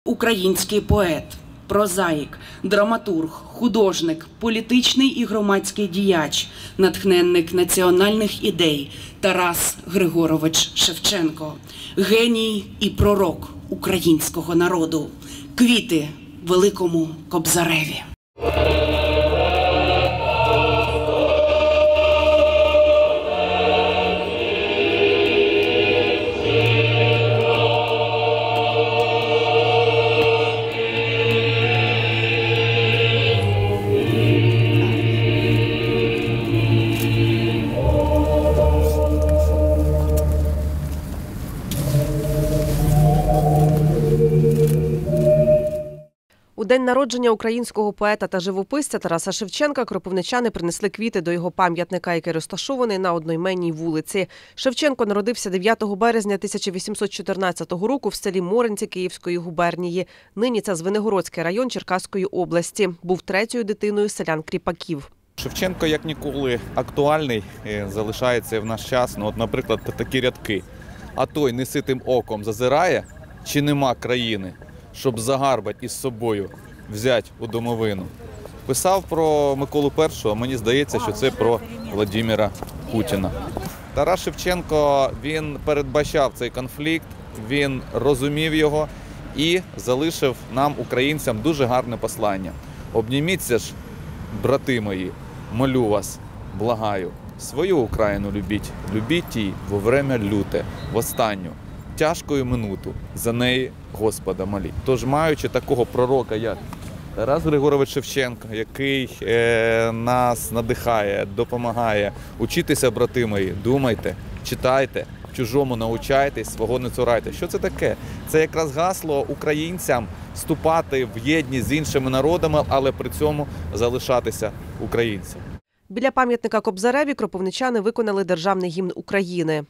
Український поет, прозаїк, драматург, художник, політичний і громадський діяч, натхненник національних ідей Тарас Григорович Шевченко, геній і пророк українського народу. Квіти великому Кобзареві. У день народження українського поета та живописця Тараса Шевченка кропивничани принесли квіти до його пам'ятника, який розташований на одноіменній вулиці. Шевченко народився 9 березня 1814 року в селі Моринці Київської губернії. Нині це Звенигородський район Черкаської області. Був третьою дитиною селян-кріпаків. Шевченко як ніколи актуальний залишається в наш час. От, наприклад, такі рядки. А той неситим оком зазирає, чи нема країни, щоб загарбать із собою взять у домовину. Писав про Миколу І, а мені здається, що це про Владимира Путіна. Тарас Шевченко, він передбачав цей конфлікт, він розумів його і залишив нам, українцям, дуже гарне послання. Обніміться ж, брати мої, молю вас, благаю, свою Україну любіть, любіть її во время люте, в останню, тяжкою минуту, за неї Господа моліть. Тож, маючи такого пророка, як Тарас Григорович Шевченко, який нас надихає, допомагає, учітеся, брати мої, думайте, читайте, чужому научайтесь, свого не цурайте. Що це таке? Це якраз гасло українцям вступати в єдність з іншими народами, але при цьому залишатися українцем. Біля пам'ятника Кобзареві кропивничани виконали державний гімн України.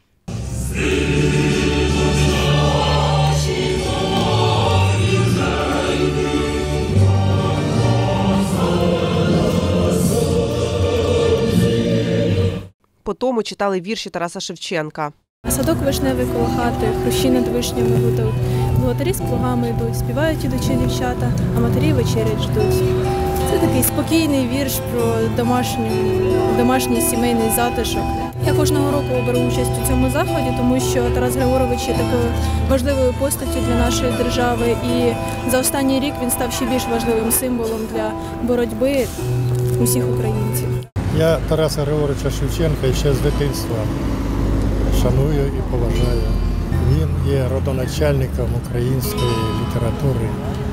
По тому читали вірші Тараса Шевченка. Садок вишневий коло хати, хрущі над вишнями гудуть. Благодарі з плугами йдуть, співають ідучі дівчата, а матері вечерять ждуть. Це такий спокійний вірш про домашній сімейний затишок. Я кожного року беру участь у цьому заході, тому що Тарас Григорович є такою важливою постаттю для нашої держави. І за останній рік він став ще більш важливим символом для боротьби усіх українців. Я Тараса Григоровича Шевченка ще з дитинства шаную і поважаю. Він є родоначальником української літератури.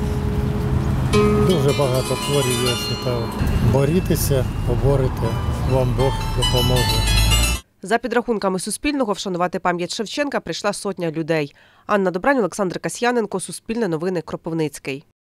Дуже багато творів я читав. Борітеся, поборете, вам Бог допоможе. За підрахунками Суспільного, вшанувати пам'ять Шевченка прийшла сотня людей. Анна Добрань, Олександр Касьяненко, Суспільне новини, Кропивницький.